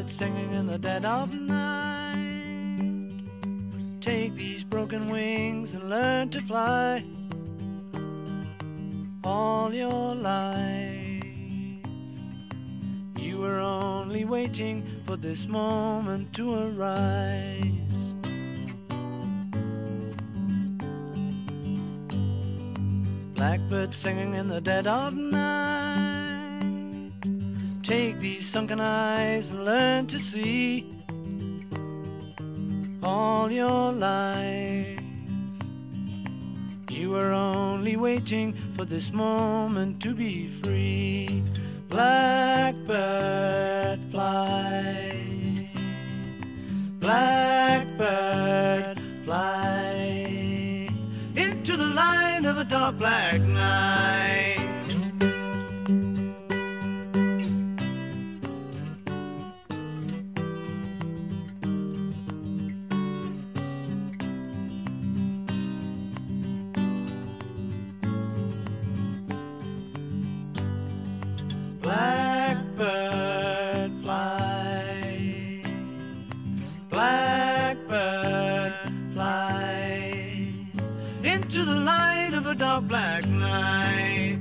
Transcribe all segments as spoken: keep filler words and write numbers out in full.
Blackbird singing in the dead of night. Take these broken wings and learn to fly. All your life you were only waiting for this moment to arise. Blackbird singing in the dead of night. Take these sunken eyes and learn to see. All your life you were only waiting for this moment to be free. Blackbird fly, blackbird fly, into the light of a dark black night. Blackbird fly, blackbird fly, into the light of a dark black night.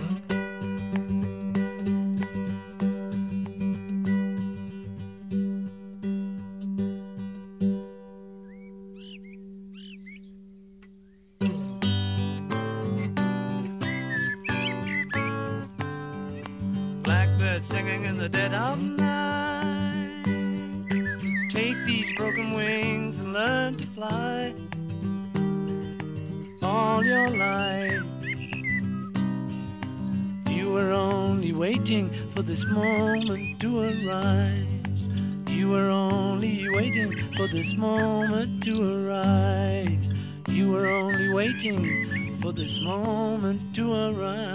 Blackbird singing in the dead of night. Take these broken wings and learn to fly. All your life you were only waiting for this moment to arise. You were only waiting for this moment to arise. You were only waiting for this moment to arise.